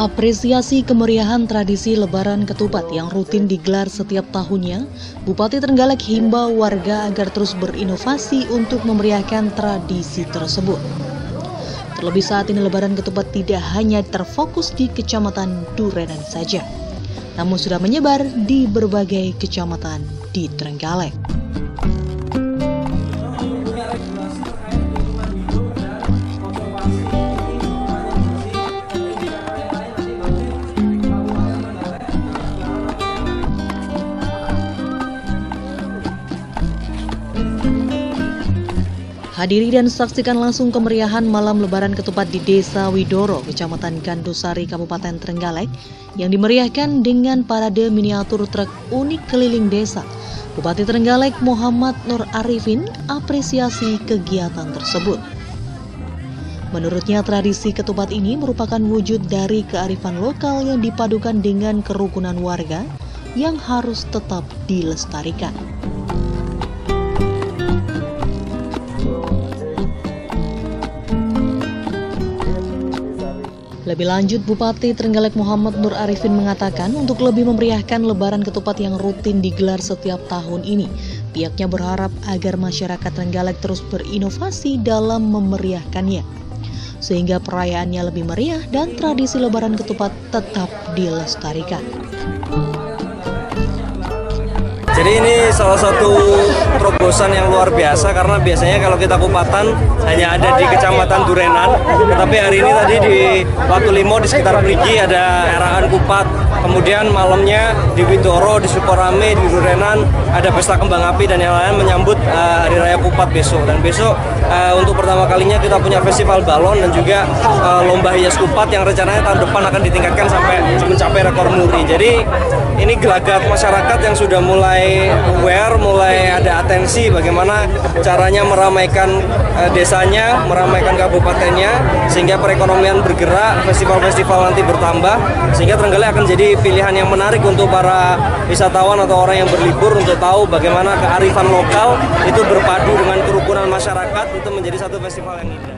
Apresiasi kemeriahan tradisi Lebaran Ketupat yang rutin digelar setiap tahunnya, Bupati Trenggalek himbau warga agar terus berinovasi untuk memeriahkan tradisi tersebut. Terlebih saat ini Lebaran Ketupat tidak hanya terfokus di Kecamatan Durenan saja, namun sudah menyebar di berbagai kecamatan di Trenggalek. Hadiri dan saksikan langsung kemeriahan malam Lebaran Ketupat di Desa Widoro, Kecamatan Gandusari, Kabupaten Trenggalek, yang dimeriahkan dengan parade miniatur truk unik keliling desa. Bupati Trenggalek Muhammad Nur Arifin apresiasi kegiatan tersebut. Menurutnya tradisi ketupat ini merupakan wujud dari kearifan lokal yang dipadukan dengan kerukunan warga yang harus tetap dilestarikan. Lebih lanjut, Bupati Trenggalek Muhammad Nur Arifin mengatakan untuk lebih memeriahkan Lebaran Ketupat yang rutin digelar setiap tahun ini, pihaknya berharap agar masyarakat Trenggalek terus berinovasi dalam memeriahkannya, sehingga perayaannya lebih meriah dan tradisi Lebaran Ketupat tetap dilestarikan. Jadi ini salah satu terobosan yang luar biasa karena biasanya kalau kita kupatan hanya ada di Kecamatan Durenan, tetapi hari ini tadi di Watu Limo di sekitar Perigi ada erahan kupat, kemudian malamnya di Widoro, di Sukorame, di Durenan ada pesta kembang api dan yang lain menyambut Hari Raya Kupat besok. Dan besok untuk pertama kalinya kita punya festival balon dan juga lomba hias kupat yang rencananya tahun depan akan ditingkatkan sampai mencapai rekor muri. Jadi ini gelagat masyarakat yang sudah mulai aware, mulai ada atensi bagaimana caranya meramaikan desanya, meramaikan kabupatennya, sehingga perekonomian bergerak, festival-festival nanti bertambah, sehingga Trenggalek akan jadi pilihan yang menarik untuk para wisatawan atau orang yang berlibur untuk tahu bagaimana kearifan lokal itu berpadu dengan kerukunan masyarakat, itu menjadi satu festival yang indah.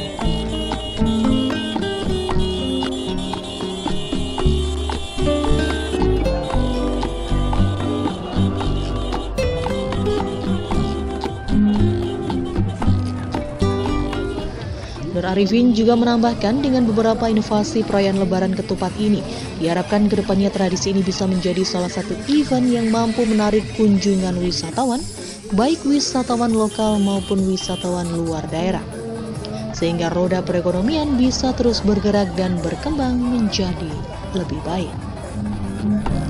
Nur Arifin juga menambahkan dengan beberapa inovasi perayaan Lebaran Ketupat ini, diharapkan kedepannya tradisi ini bisa menjadi salah satu event yang mampu menarik kunjungan wisatawan, baik wisatawan lokal maupun wisatawan luar daerah, sehingga roda perekonomian bisa terus bergerak dan berkembang menjadi lebih baik.